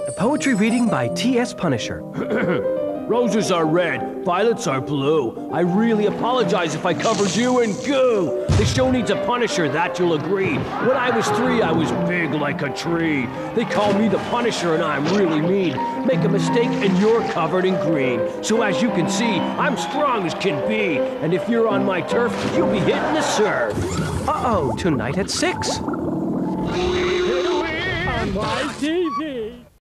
A poetry reading by T.S. Punisher. Roses are red, violets are blue. I really apologize if I covered you in goo. The show needs a Punisher, that you'll agree. When I was 3, I was big like a tree. They call me the Punisher and I'm really mean. Make a mistake and you're covered in green. So as you can see, I'm strong as can be. And if you're on my turf, you'll be hitting the surf. Uh-oh, tonight at 6. On YTV.